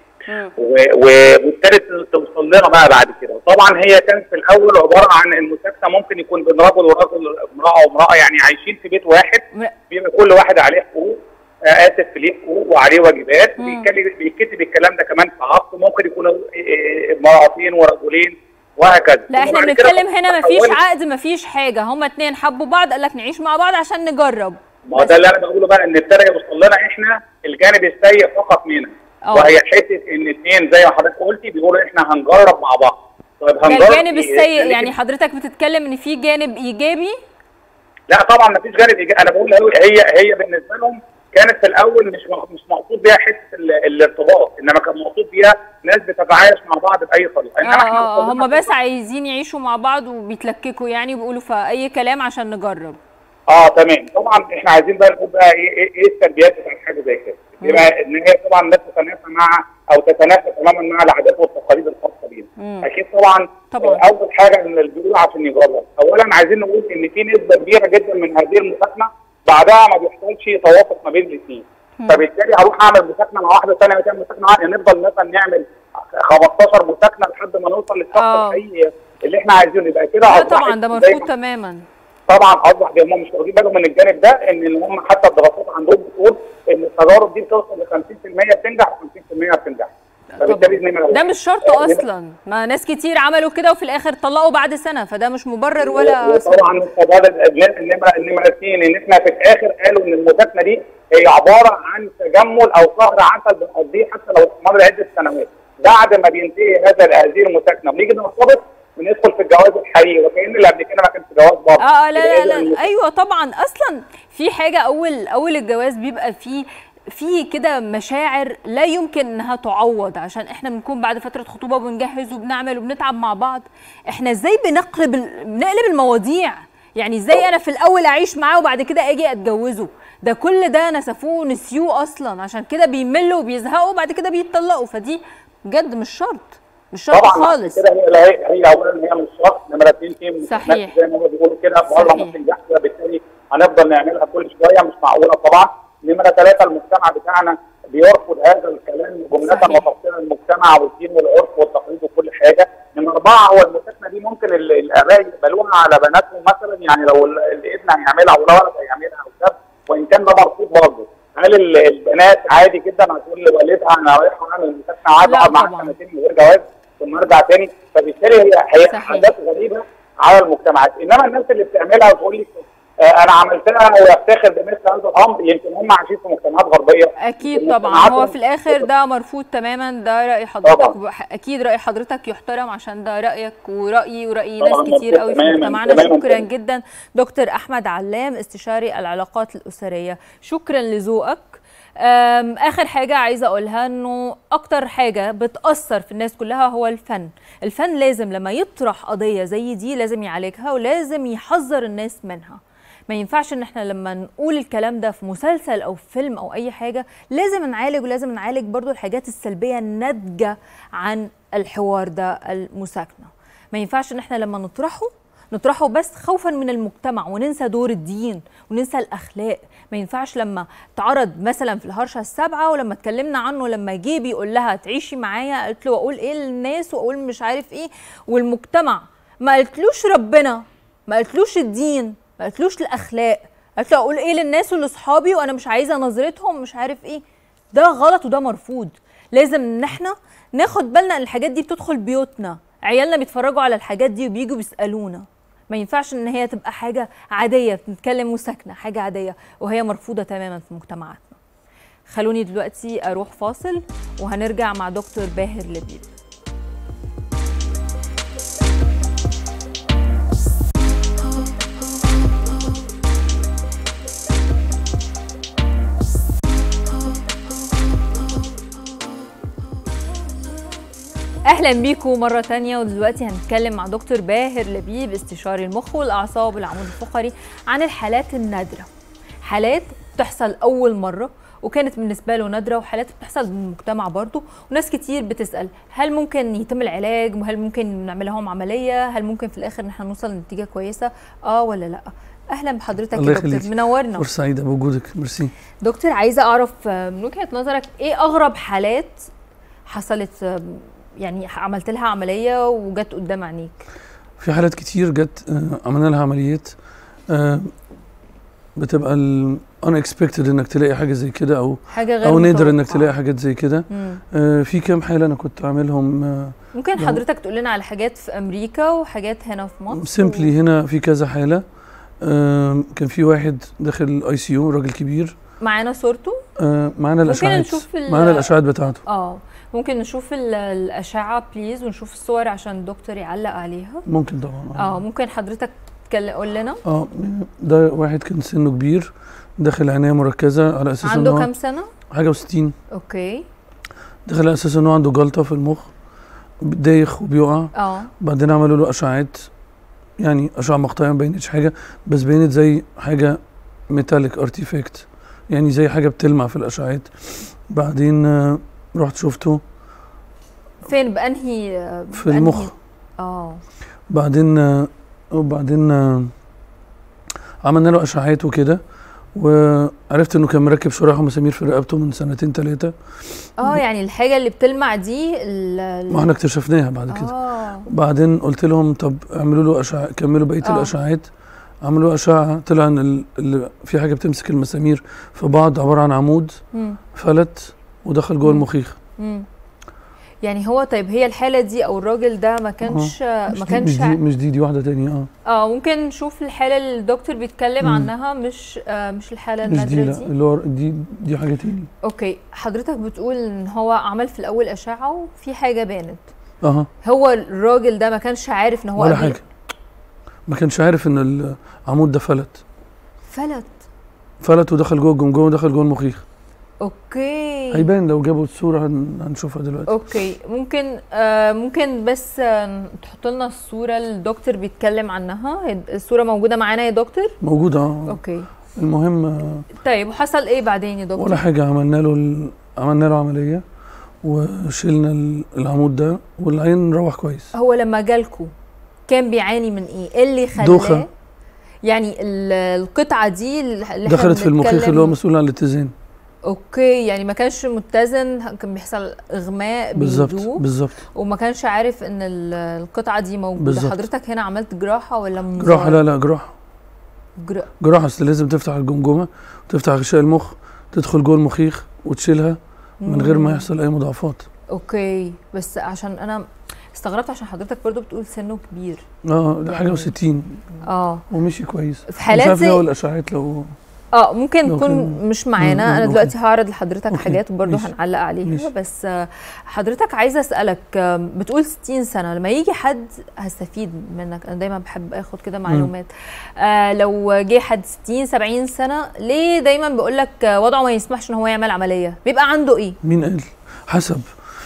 وابتدت توصل لنا بقى بعد كده. طبعا هي كانت في الأول عبارة عن المساكنة ممكن يكون بين رجل ورجل، امرأة وامرأة، يعني عايشين في بيت واحد، بيبقى كل واحد عليه حقوق، اسف ليه حقوق وعليه واجبات، بيتكتب الكلام ده كمان في عقد، ممكن يكونوا امرأتين ورجلين وهكذا. لا احنا بنتكلم هنا مفيش عقد، مفيش حاجه، هما اتنين حبوا بعض قال لك نعيش مع بعض عشان نجرب. ما هو ده اللي انا بقوله بقى، ان ابتدى يوصل لنا احنا الجانب السيء فقط منها، وهي حته ان اتنين زي ما حضرتك قلتي بيقولوا احنا هنجرب مع بعض. طيب هنجرب الجانب السيء، يعني حضرتك بتتكلم ان في جانب ايجابي؟ لا طبعا مفيش جانب ايجابي، انا بقول هي هي بالنسبه لهم كانت في الاول مش مش مقصود بيها حته الارتباط، انما كان مقصود بيها ناس بتتعايش مع بعض باي طريقه. انما احنا هم بس عايزين يعيشوا مع بعض وبيتلككوا يعني، وبيقولوا في اي كلام عشان نجرب. اه تمام. طبعا احنا عايزين بقى نقول بقى ايه ايه, إيه السلبيات بتاعت حاجه زي كده؟ يبقى ان هي طبعا لا تتنافى مع او تتنافى تماما مع العادات والتقاليد الخاصه بينا. اكيد طبعا, طبعا اول حاجه ان البيقول عشان يجرب. اولا عايزين نقول ان في نسبه كبيره جدا من هذه المساكنه بعدها ما بيحصلش توافق ما بين الاثنين. فبالتالي هروح اعمل مساكنه مع واحده ثانيه وتعمل مساكنه معايا، نفضل مثلا نعمل خمستاشر مساكنه لحد ما نوصل للشخص الحقيقي اللي احنا عايزينه. يبقى كده طبعا ده مرفوض تماما. طبعا اصبح هم مش واخدين بالهم من الجانب ده، ان هم حتى الدراسات عندهم بتقول ان التجارب دي بتوصل ل خمسين في المية بتنجح وخمسين في المية ما بتنجحش. فبالتالي ده مش شرط اصلا، ما ناس كتير عملوا كده وفي الاخر طلقوا بعد سنه، فده مش مبرر ولا طبعا. النمره النمره اثنين ان احنا في الاخر قالوا ان المساكنه دي هي عباره عن تجمل او شهر عسل بنقضيه حتى لو استمر عده سنوات. بعد ما بينتهي هذا هذه المساكنه بنيجي نرتبط وندخل في الجواز الحقيقي، وكأن اللي قبل كده ما كانش جواز برضه. اه لا لا لا ايوه طبعا. اصلا في حاجه اول اول الجواز بيبقى فيه في كده مشاعر لا يمكن انها تعوض، عشان احنا بنكون بعد فتره خطوبه وبنجهز وبنعمل وبنتعب مع بعض. احنا ازاي بنقلب بنقلب المواضيع؟ يعني ازاي انا في الاول اعيش معاه وبعد كده اجي اتجوزه؟ ده كل ده نسفوه ونسيوه اصلا، عشان كده بيملوا وبيزهقوا وبعد كده بيتطلقوا. فدي بجد مش شرط، مش شرط خالص. كده هي هي اولا هي مش شرط، نمره اثنين في صحيح زي ما هو بيقولوا كده مره ما تنجحش، بالتالي هنفضل نعملها كل شويه، مش معقوله طبعا. نمره ثلاثه المجتمع بتاعنا بيرفض هذا الكلام جمله وتفصيلا، المجتمع والدين والعرف والتقليد وكل حاجه. نمره اربعه هو المساكنه دي ممكن الاباء يقبلوها على بناتهم مثلا، يعني لو الابن هيعملها او الولد هيعملها او شاب، وان كان ده مرفوض برضه. هل البنات عادي جدا هتقول لوالدها انا رايحه اعمل مساكنه عادي اقعد معاها سنتين من غير جواز ثم ارجع تاني؟ فبالتالي هي هي عادات غريبه على المجتمعات. انما الناس اللي بتعملها وتقول لي آه انا عملتها وافتخر بمثل هذا الامر، يمكن هم عايشين في مجتمعات غربيه. اكيد طبعا. هو في الاخر ده مرفوض تماما، ده راي حضرتك. اكيد راي حضرتك يحترم، عشان ده رايك ورايي وراي ناس كتير قوي في مجتمعنا. شكرا جدا دكتور احمد علام، استشاري العلاقات الاسريه، شكرا لذوقك. اخر حاجه عايزه اقولها انه اكتر حاجه بتاثر في الناس كلها هو الفن. الفن لازم لما يطرح قضيه زي دي لازم يعالجها ولازم يحذر الناس منها. ما ينفعش ان احنا لما نقول الكلام ده في مسلسل او فيلم او اي حاجه، لازم نعالج ولازم نعالج برضو الحاجات السلبيه الناتجه عن الحوار ده، المساكنه. ما ينفعش ان احنا لما نطرحه نطرحه بس خوفا من المجتمع وننسى دور الدين وننسى الاخلاق. ما ينفعش لما تعرض مثلا في الهرشه السابعه ولما اتكلمنا عنه لما جه بيقول لها تعيشي معايا، قالت له اقول ايه للناس واقول مش عارف ايه، والمجتمع ما قالتلوش ربنا، ما قالتلوش الدين، ما قالتلوش الاخلاق، قالت له اقول ايه للناس ولاصحابي وانا مش عايزه نظرتهم مش عارف ايه. ده غلط وده مرفوض. لازم ان احنا ناخد بالنا ان الحاجات دي بتدخل بيوتنا، عيالنا بيتفرجوا على الحاجات دي وبييجوا بيسالونا. ما ينفعش ان هي تبقى حاجه عاديه، بنتكلم مساكنه حاجه عاديه وهي مرفوضه تماما في مجتمعاتنا. خلوني دلوقتي اروح فاصل وهنرجع مع دكتور باهر لبيب. اهلا بيكم مره تانية، ودلوقتي هنتكلم مع دكتور باهر لبيب، استشاري المخ والاعصاب والعمود الفقري، عن الحالات النادره. حالات بتحصل اول مره وكانت بالنسبه له نادره، وحالات بتحصل في المجتمع برضو، وناس كتير بتسال هل ممكن يتم العلاج؟ وهل ممكن نعمل لهم عمليه؟ هل ممكن في الاخر ان احنا نوصل لنتيجه كويسه؟ اه ولا لا؟ اهلا بحضرتك يا دكتور، منورنا. فرصه سعيده بوجودك. ميرسي دكتور. عايزه اعرف من وجهه نظرك ايه اغرب حالات حصلت، يعني عملت لها عمليه وجت قدام عينيك؟ في حالات كتير جت عملنا لها عمليات، بتبقى unexpected انك تلاقي حاجه زي كده، او حاجه غير او نادر انك تلاقي حاجات زي كده. في كام حاله انا كنت عاملهم. ممكن حضرتك تقول لنا على حاجات في امريكا وحاجات هنا في مصر؟ سيمبلي و... هنا في كذا حاله. كان في واحد داخل الاي سي يو، راجل كبير. معانا صورته؟ معانا الاشعاعات، معانا الاشعاعات بتاعته. اه ممكن نشوف الاشعه بليز ونشوف الصور عشان الدكتور يعلق عليها؟ ممكن طبعا. اه ممكن حضرتك تقول لنا؟ اه ده واحد كان سنه كبير داخل عنايه مركزه على اساس عنده كام سنه؟ حاجه وستين. اوكي. داخل على اساس انه عنده جلطه في المخ، دايخ وبيقع. اه بعدين عملوا له اشعاعات يعني اشعه مقطعيه ما بينتش حاجه، بس بينت زي حاجه ميتاليك ارتيفاكت، يعني زي حاجه بتلمع في الاشعاعات. بعدين آه، رحت شفته فين بانهي في بأنهي؟ المخ. اه بعدين آه، وبعدين آه، عملنا له اشعاعات وكده، وعرفت انه كان مركب شرايح ومسامير في رقبته من سنتين ثلاثه. اه يعني الحاجه اللي بتلمع دي ال- ما احنا اكتشفناها بعد كده. اه بعدين قلت لهم طب اعملوا له اشعه، كملوا بقيه آه. الاشعاعات. عملوا اشعه، طلع ان ال- اللي في حاجه بتمسك المسامير في بعض، عباره عن عمود مم. فلت ودخل جوه مم. المخيخ. مم. يعني هو طيب هي الحاله دي او الراجل ده ما كانش مش ما دي كانش مش دي مش دي, دي واحده تانية. اه اه ممكن نشوف الحاله اللي الدكتور بيتكلم مم. عنها، مش آه مش الحاله مش دي، النادره لا دي. اللي هو دي دي حاجه تاني. اوكي حضرتك بتقول ان هو عمل في الاول اشعه وفي حاجه بانت. اها هو الراجل ده ما كانش عارف ان هو ولا قبل- حاجه، ما كانش عارف ان العمود ده فلت فلت. فلت ودخل جوه الجمجمه ودخل جوه المخيخ. اوكي هيبان لو جابوا الصوره هن- هنشوفها دلوقتي. اوكي ممكن آه ممكن بس آه تحط لنا الصوره اللي الدكتور بيتكلم عنها. هي الصوره موجوده معانا يا دكتور؟ موجوده اه. اوكي المهم آه، طيب وحصل ايه بعدين يا دكتور؟ ولا حاجه، عملنا له ال... عملنا له عمليه وشلنا ال- العمود ده والعين روح كويس. هو لما جالكوا كان بيعاني من ايه؟ ايه اللي خلاه؟ دوخة. يعني ال- القطعه دي اللي احنا دخلت في المخيخ بنتكلم- اللي هو مسؤول عن الاتزان. اوكي يعني ما كانش متزن، كان بيحصل اغماء بالظبط بيدوب بالظبط. وما كانش عارف ان ال- القطعه دي موجوده. بالظبط. حضرتك هنا عملت جراحه ولا منظار؟ جراحه، لا لا جراحه. جرا... جراحه، اصل لازم تفتح الجمجمه وتفتح غشاء المخ، تدخل جوه المخيخ وتشيلها من غير ما يحصل اي مضاعفات. اوكي بس عشان انا استغربت عشان حضرتك برضو بتقول سنه كبير. اه ده حاجه يعني- وستين اه ومشي كويس. في حالات مش عارف زي- لو الاشعاعات لو اه ممكن لو تكون كان- مش مم، معانا. مم، انا أوكي. دلوقتي هعرض لحضرتك أوكي، حاجات وبرضو ماشي. هنعلق عليها. ماشي. بس آه، حضرتك عايزه اسالك، آه، بتقول ستين سنه، لما يجي حد هستفيد منك، انا دايما بحب اخد كده معلومات. آه لو جه حد ستين سبعين سنه، ليه دايما بقول لك وضعه ما يسمحش ان هو يعمل عمليه؟ بيبقى عنده ايه؟ مين قال؟ حسب.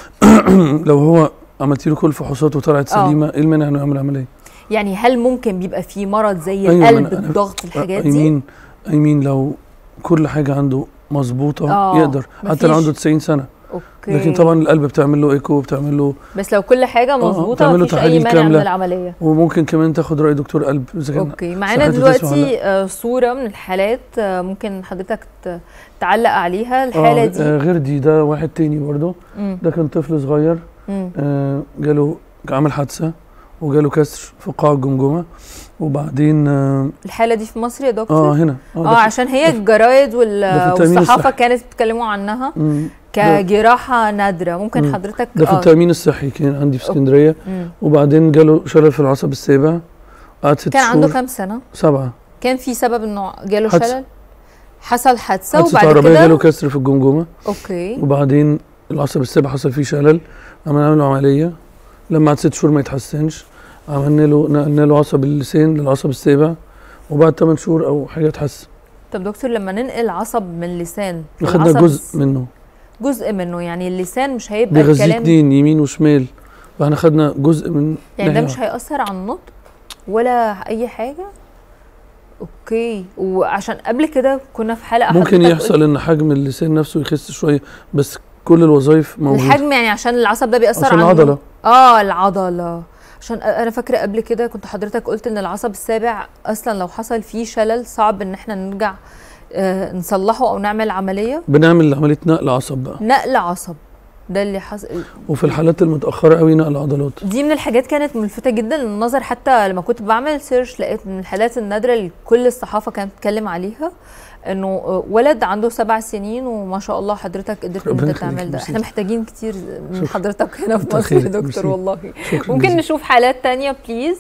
لو هو عملتي له كل الفحوصات وطلعت آه. سليمه، ايه المانع انه يعمل عمليه؟ يعني هل ممكن بيبقى في مرض زي أيوة، القلب، أنا- أنا- الضغط، الحاجات دي؟ ايمين ايمين لو كل حاجه عنده مظبوطه آه، يقدر، حتى لو مفيش- عنده تسعين سنه. اوكي لكن طبعا القلب بتعمل له ايكو، بتعمل له، بس لو كل حاجه مظبوطه بتعمل له مفيش اي تحاليل مانع من كاملة. العمليه. وممكن كمان تاخد راي دكتور قلب اذا كان اوكي معانا صحته تسمح ولا دلوقتي لا. آه، صوره من الحالات، آه، ممكن حضرتك ت- تعلق عليها الحاله آه دي. آه غير دي، ده واحد تاني برضه. مم. ده كان طفل صغير، مم. آه جاله عمل حادثه وجاله كسر في قاع الجمجمه. وبعدين اه, الحاله دي في مصر يا آه دكتور؟ هنا اه ده في- عشان هي الجرايد وال- ده في التأمين والصحافه الصحي. كانت بيتكلموا عنها مم، كجراحه نادره. ممكن مم. حضرتك ده في اه التأمين الصحي، كان عندي في أوكي. اسكندريه. مم. وبعدين جاله شلل في العصب السابع، قعد ست كان عنده شهور. كام سنه؟ سبعه. كان في سبب انه جاله حادثة. شلل؟ حصل حادثه حادثه وبعد عربيه جاله كده كسر في الجمجمه. اوكي وبعدين العصب السابع حصل فيه شلل، عملنا له عمليه. لما قعد ست شهور ما يتحسنش، عملنا له نقلنا له عصب اللسان للعصب السابع، وبعد ثمان شهور او حاجه اتحسن. طب دكتور لما ننقل عصب من اللسان خدنا للعصب جزء منه جزء منه، يعني اللسان مش هيبقى بيغذيه الكلام، اتنين يمين وشمال، فاحنا خدنا جزء من يعني ده ناحية مش هيأثر على النطق ولا اي حاجه؟ اوكي. وعشان قبل كده كنا في حلقه ممكن حضرتك يحصل ان حجم اللسان نفسه يخس شويه، بس كل الوظائف قلت موجوده. الحجم، يعني عشان العصب ده بيأثر عشان على العضلة. اه العضله. عشان انا فاكره قبل كده كنت حضرتك قلت ان العصب السابع اصلا لو حصل فيه شلل صعب ان احنا نرجع آه نصلحه او نعمل عمليه. بنعمل عمليه نقل عصب بقى، نقل عصب ده اللي حصل. وفي الحالات المتاخره قوي نقل عضلات. دي من الحاجات كانت ملفتة جدا للنظر، حتى لما كنت بعمل سيرش لقيت من الحالات النادرة اللي كل الصحافة كانت بتتكلم عليها انه ولد عنده سبع سنين وما شاء الله حضرتك قدرت ان ربنا انت يخليك، تعمل ده. ميرسي. احنا محتاجين كتير من شكرا. حضرتك هنا في كتر مصر يا خيرك، دكتور ميرسي. والله. شكرا ممكن جزيلا. نشوف حالات تانية بليز؟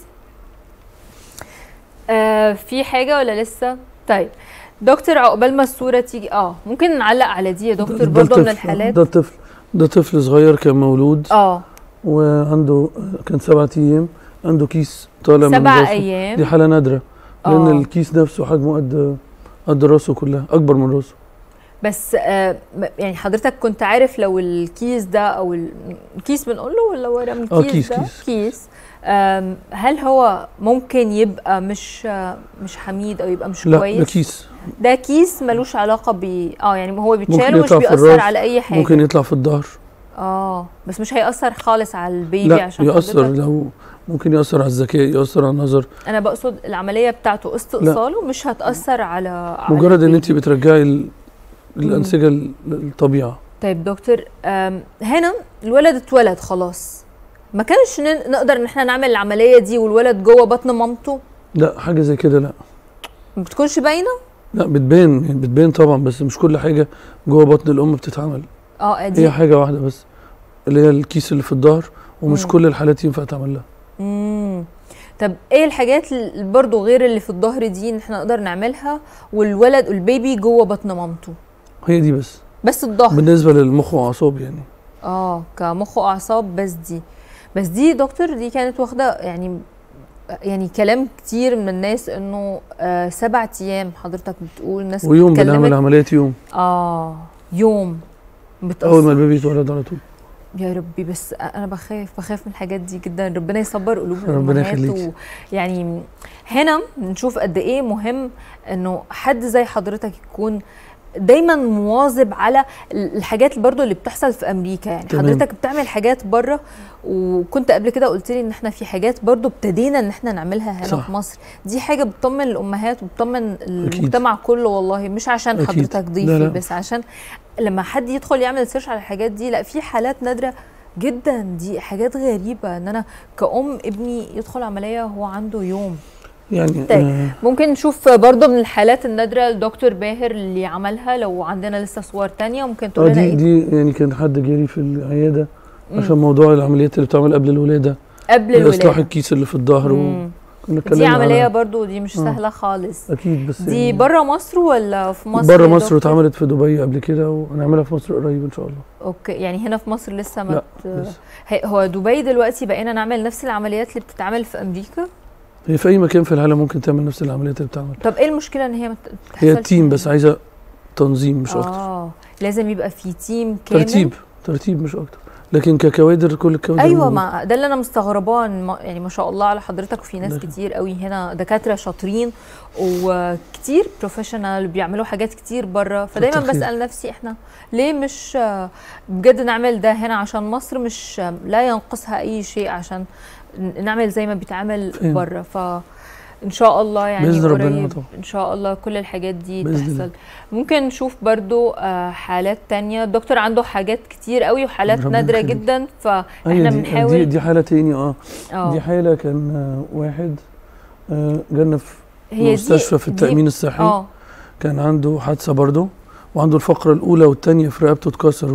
آه في حاجة ولا لسه؟ طيب دكتور عقبال ما الصورة تيجي اه ممكن نعلق على دي يا دكتور ده برضه من الطفل- الحالات. ده طفل ده طفل صغير كان مولود اه وعنده كان سبعة ايام، عنده كيس طالع من سبع راسه. ايام دي حاله نادره لان آه. الكيس نفسه حجمه قد قد راسه كلها، اكبر من راسه. بس آه م- يعني حضرتك كنت عارف لو الكيس ده او ال- الكيس بنقول له ولا ورا من آه، الكيس كيس- ده كيس. كيس أم، هل هو ممكن يبقى مش مش حميد او يبقى مش لا كويس؟ ده كيس ده كيس ملوش علاقه ب اه يعني هو بيتشال ممكن ومش يطلع في بيأثر الراس، على اي حاجه. ممكن يطلع في الظهر. اه بس مش هيأثر خالص على البيبي لا عشان يأثر، حضرتك- لو ممكن يأثر على الذكاء، يأثر على النظر. انا بقصد العمليه بتاعته استئصاله مش هتأثر على, على مجرد ان البيبي. انت بترجعي ال- الانسجه ل- للطبيعه. طيب دكتور، أم، هنا الولد اتولد خلاص، ما كانش ن- نقدر ان احنا نعمل العمليه دي والولد جوه بطن مامته؟ لا حاجه زي كده لا. ما بتكونش باينه؟ لا بتبان، يعني بتبان طبعا، بس مش كل حاجه جوه بطن الام بتتعمل. اه دي هي حاجه واحده بس اللي هي الكيس اللي في الظهر، ومش مم. كل الحالات ينفع تعمل لها. امم طب ايه الحاجات اللي برضو غير اللي في الظهر دي ان احنا نقدر نعملها والولد البيبي جوه بطن مامته؟ هي دي بس بس الظهر بالنسبه للمخ واعصاب يعني. اه كمخ واعصاب بس دي بس دي دكتور دي كانت واخده يعني يعني كلام كتير من الناس انه آه سبع ايام حضرتك بتقول ناس ويوم بتكلمك- بنعمل عمليات يوم، اه يوم بتأثر. اول ما البيبي يتولد على طول. يا ربي، بس انا بخاف بخاف من الحاجات دي جدا. ربنا يصبر قلوب ربنا الامهات. يخليكي. يعني هنا نشوف قد ايه مهم انه حد زي حضرتك يكون دايما مواظب على الحاجات برضو اللي بتحصل في امريكا. يعني تمام. حضرتك بتعمل حاجات بره، وكنت قبل كده قلت لي ان احنا في حاجات برضو ابتدينا ان احنا نعملها هنا صح. في مصر. دي حاجه بتطمن الامهات وبتطمن المجتمع كله والله، مش عشان أكيد. حضرتك ضيفي، لا لا. بس عشان لما حد يدخل يعمل سيرش على الحاجات دي، لا في حالات نادره جدا. دي حاجات غريبه ان انا كأم ابني يدخل عمليه وهو عنده يوم. يعني طيب. آه ممكن نشوف برضه من الحالات النادره الدكتور باهر اللي عملها، لو عندنا لسه صور تانية ممكن تقول آه لنا دي ايه؟ دي يعني كان حد جاري في العياده مم. عشان موضوع العمليات اللي بتعمل قبل الولاده، قبل اصلاح الولاده. الكيس اللي في الظهر، مم. وكنا دي اتكلمنا عمليه على- برضه دي مش آه. سهله خالص. اكيد، بس دي يعني بره مصر ولا في مصر؟ بره يا مصر، دكتور؟ واتعملت في دبي قبل كده، وهنعملها في مصر قريب ان شاء الله. اوكي، يعني هنا في مصر لسه ما لا ت... لسه. هي- هو دبي دلوقتي بقينا نعمل نفس العمليات اللي بتتعمل في امريكا؟ هي في اي مكان في العالم ممكن تعمل نفس العمليات اللي بتعمل. طب ايه المشكله ان هي ما تحصلش؟ هي تيم بس عايزه تنظيم مش اكتر. اه لازم يبقى في تيم كامل. ترتيب ترتيب مش اكتر، لكن ككوادر كل الكوادر ايوه، موجودة. ما ده اللي انا مستغرباه، إن ما- يعني ما شاء الله على حضرتك، وفي ناس لكن. كتير قوي هنا دكاتره شاطرين وكتير بروفيشنال بيعملوا حاجات كتير بره. فدايما كتر خير. بسال نفسي احنا ليه مش آه، بجد نعمل ده هنا، عشان مصر مش آه، لا ينقصها اي شيء عشان ن- نعمل زي ما بيتعمل فهم. بره. ف ان شاء الله يعني بإذن ربنا قريب طبعا. ان شاء الله كل الحاجات دي بإذن تحصل. الله. ممكن نشوف برضو آه، حالات تانية. الدكتور عنده حاجات كتير قوي وحالات ربنا نادرة يخليك. جدا، فاحنا أيوة دي, بنحاول دي دي حاله تاني. اه اه دي حاله كان آه، واحد آه، جالنا في هي مستشفى في دي التامين الصحي. اه كان عنده حادثه برضه، وعنده الفقره الاولى والثانيه في رقبته اتكسروا.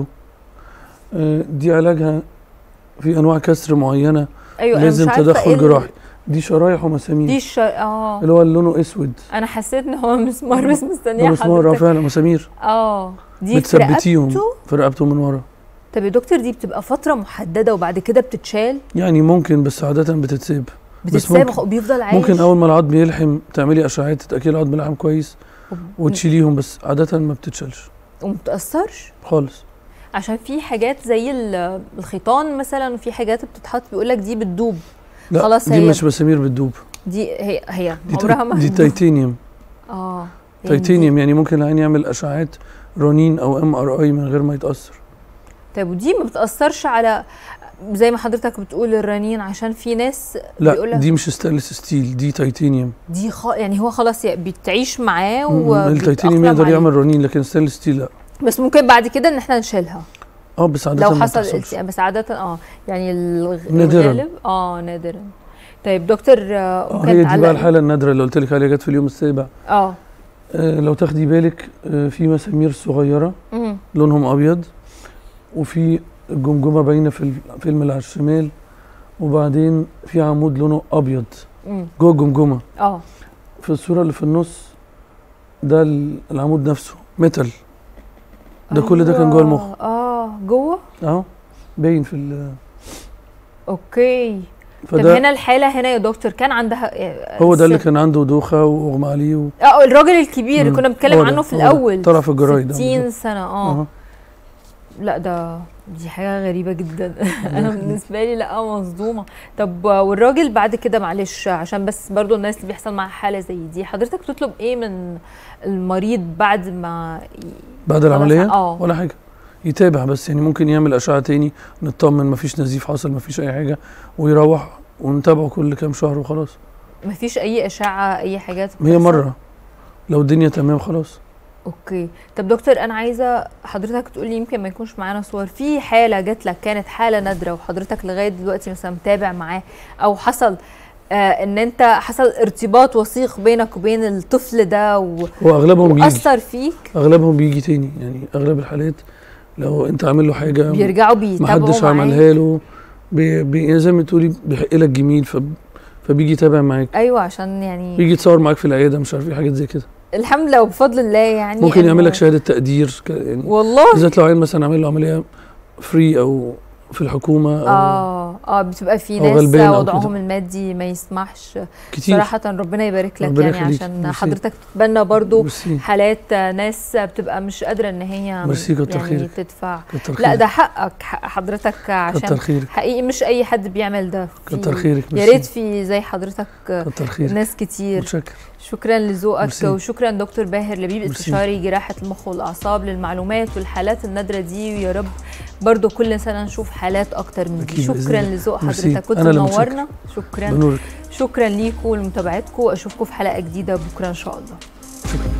آه، دي علاجها في انواع كسر معينه، ايوه، أنا لازم مش عارفة تدخل إيه ال- جراحي. دي شرايح ومسامير، دي الش... اه اللي هو لونه اسود. انا حسيت ان هو مسمار بس ده مستنيه مسمار، اه حضرتك. فعلا مسامير اه دي في بتثبتيهم رقبته. في رقبته من ورا. طب يا دكتور دي بتبقى فترة محددة وبعد كده بتتشال؟ يعني ممكن، بس عاده بتتساب. بس بتتساب ممكن- وبيفضل عايش؟ ممكن اول ما العظم يلحم تعملي اشعاعات تتاكدي العظم لحم كويس وتشيليهم، بس عاده ما بتتشالش ومتأثرش؟ خالص. عشان في حاجات زي ال- الخيطان مثلا، وفي حاجات بتتحط بيقول لك دي بتدوب. لا خلاص، دي هي مش مسامير بتدوب، دي هي هي دي, عمرها تا... ما دي هتدوب. تيتانيوم. اه يعني دي- تيتانيوم يعني ممكن العين يعمل اشعاعات رنين او ام ار اي من غير ما يتاثر. طيب ودي ما بتأثرش على زي ما حضرتك بتقول الرنين؟ عشان في ناس لا بيقولك دي مش ستانلس ستيل، دي تيتانيوم. دي خ... يعني هو خلاص ي- بتعيش معاه مم، و التيتانيوم يقدر يعمل رنين، لكن ستانلس ستيل لا. بس ممكن بعد كده ان احنا نشيلها اه بس عاده لو ما حصل بتحصلش. التئام، بس عادة اه يعني الغ... نادراً. الغالب اه نادرا. طيب دكتور آه، آه ممكن هي دي تعلق- بقى الحاله النادره اللي قلت لك عليها، جت في اليوم السابع. اه آه لو تاخدي بالك آه في مسامير صغيره مم. لونهم ابيض، وفي الجمجمه باينه في الفيلم اللي على الشمال، وبعدين في عمود لونه ابيض مم. جوه الجمجمه. اه في الصوره اللي في النص ده ال- العمود نفسه ميتال، ده كل ده كان جوه المخ اه جوه. اهو باين في ال اوكي. طب فده هنا الحالة هنا يا دكتور كان عندها آه، هو ده اللي ست- كان عنده دوخه واغمى عليه و... اه الراجل الكبير اللي مم. كنا بنتكلم هو ده، عنه في هو ده. الاول، طلع في الجرايد ده ستين بالظبط. سنة اه أهو. لا ده دي حاجة غريبة جدا. أنا بالنسبة لي لا مصدومة. طب والراجل بعد كده معلش عشان بس برضو الناس اللي بيحصل معاها حالة زي دي، حضرتك بتطلب إيه من المريض بعد ما بعد العملية؟ اه ولا حاجة، يتابع بس، يعني ممكن يعمل أشعة تاني نطمن مفيش نزيف حصل مفيش أي حاجة، ويروح ونتابعه كل كام شهر وخلاص. مفيش أي أشعة أي حاجات؟ هي مرة لو الدنيا تمام خلاص. اوكي. طب دكتور انا عايزه حضرتك تقول لي، يمكن ما يكونش معانا صور، في حاله جات لك كانت حاله نادره وحضرتك لغايه دلوقتي مثلا متابع معاه، او حصل آه ان انت حصل ارتباط وثيق بينك وبين الطفل ده و... هو اغلبهم بيجي واثر فيك؟ اغلبهم بيجي تاني، يعني اغلب الحالات لو انت عامل له حاجه بيرجعوا بيتابعوا محدش عملها له، بي... بي... زي ما تقولي بيحق لك جميل، ف... فبيجي يتابع معاك. ايوه عشان يعني بيجي يتصور معاك في العياده، مش عارف ايه حاجات زي كده. الحمد لله وبفضل الله يعني ممكن يعمل لك شهاده تقدير يعني، والله بالذات لو عيل مثلا عامل له عمليه فري او في الحكومه او اه اه بتبقى في ناس وضعهم المادي ما يسمحش كتير. صراحه ربنا يبارك لك ربنا يعني يخليك. عشان مرسي. حضرتك تتبنى برضو مرسي. حالات ناس بتبقى مش قادره ان هي مرسي كتر يعني خيرك. تدفع. كتر لا خيرك. ده حقك، حق حضرتك عشان كتر خيرك. حقيقي مش اي حد بيعمل ده. كتر خيرك. يا ريت في زي حضرتك كتر خيرك. ناس كتير. متشكر. شكرا لذوقك. مرسي. وشكرا دكتور باهر لبيب استشاري جراحه المخ والاعصاب للمعلومات والحالات النادره دي، ويا رب برضو كل سنه نشوف حالات اكتر من دي. شكرا لذوق حضرتك، كنت منورنا. شكرا. بنورك. شكرا ليكم ولمتابعتكم، اشوفكم في حلقه جديده بكره ان شاء الله. شكرا.